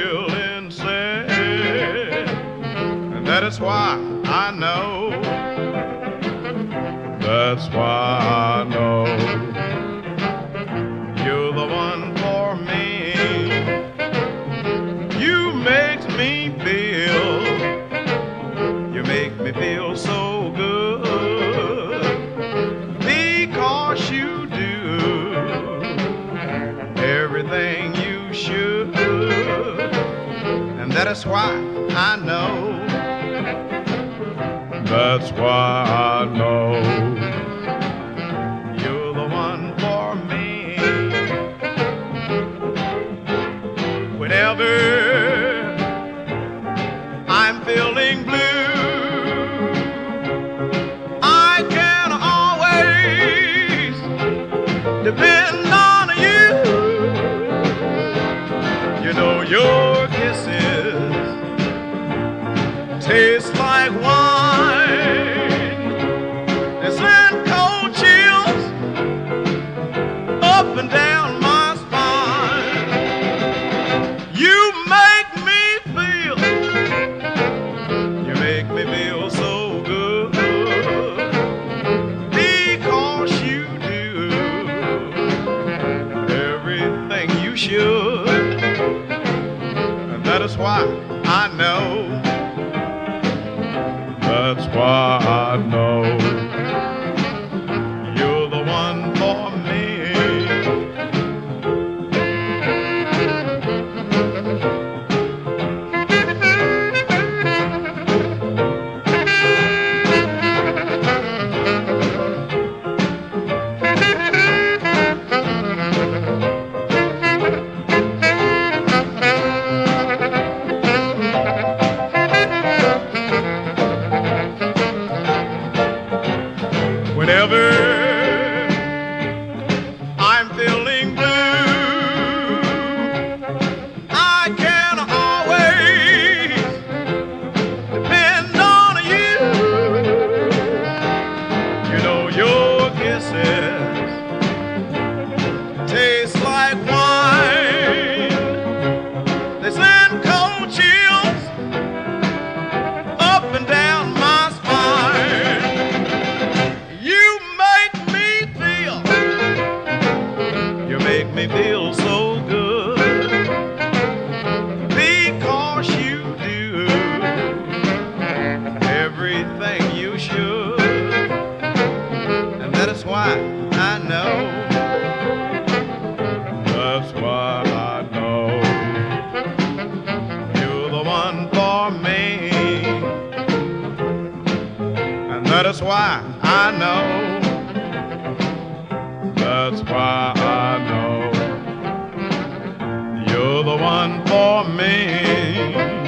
feeling sad, and that is why I know. That's why I know you're the one for me. You make me feel so good, because you do everything you should, and that is why I know. That's why I know you're the one for me. Whenever I'm feeling blue, I can always depend on you. You know your kisses taste like wine. They send cold chills up and down my spine. You make me feel so good, because you do everything you should, and that is why I know. That's why I know you're the one for me. Whenever I'm feeling blue, I can always depend on you. You know your kisses taste like wine. They send cold chills up and down my spine. You make me feel so good, because you do everything you should, and that is why I know. That's why I know you're the one for me, and that is why I know. That's why I know you're the one for me.